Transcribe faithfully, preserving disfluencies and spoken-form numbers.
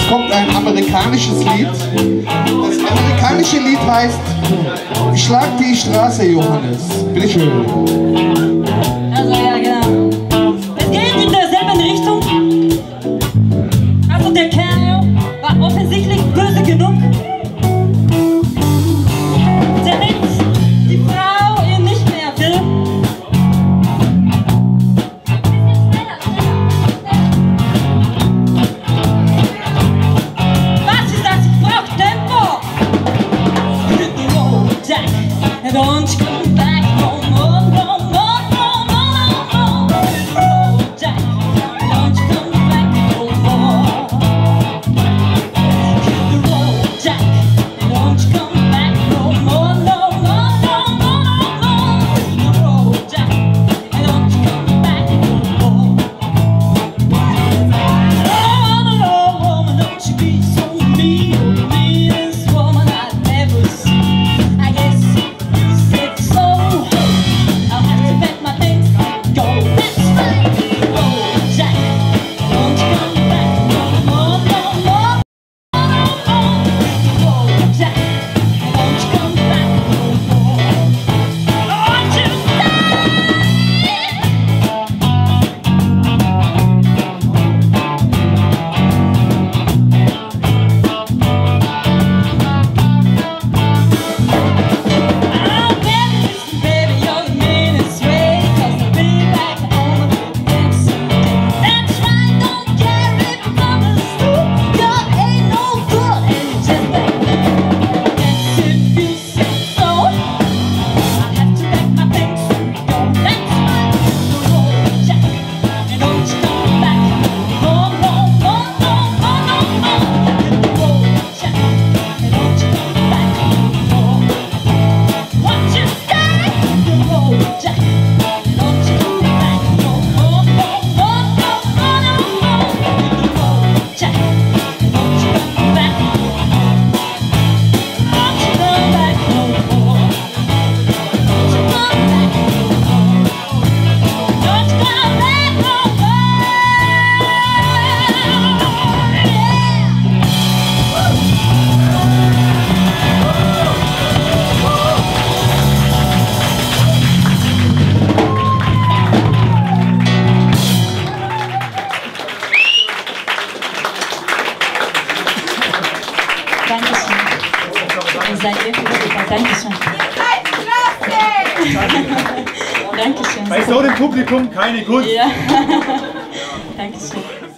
Jetzt kommt ein amerikanisches Lied. Das amerikanische Lied heißt Ich schlag die Straße, Johannes. Bitteschön. Also ja, genau. Es geht in derselben Richtung. Also der Kerl war offensichtlich böse genug. Damit die Frau ihn nicht mehr will. Was ist das? Ich brauch Tempo! Hit the road, Jack, and don't you come back no more, no more, no more, no more. Hit the road, Jack, and don't you come back no more. Hit the road, Jack, and don't you come back no more, no more, no more, no more. Hit the road, Jack, and don't you come back no more. Oh, no, no, woman, don't you be so mean, meanest woman I've ever seen. I guess you said so. I'll have to pack my things and go. That's right. Hit the road, Jack, don't you come back no more, no more, no more. Hit the road, Jack, don't you come back no more. Don't you stay. Oh, baby, listen, baby, you're the meanest way, 'cause I'll be back on the next day. That's right, don't care if you're from the stoop, you ain't no good, and you're just like me. That's if you say so. I'll have to pack my things and go. That's right, hit the road, Jack, and don't you come back no more, no more, no more, no more. Hit the road, Jack, and don't you come back no more. What you say? Hit the road, Jack, don't you come back no more, no more, no more, no more. Hit the road, Jack, don't you come back no more. Don't you come back no more. Don't you come back no more. Don't you come back no more. Dankeschön. Ihr seid wirklich super. Dankeschön. Dankeschön. Bei so einem Publikum keine Kunst. Ja. Dankeschön.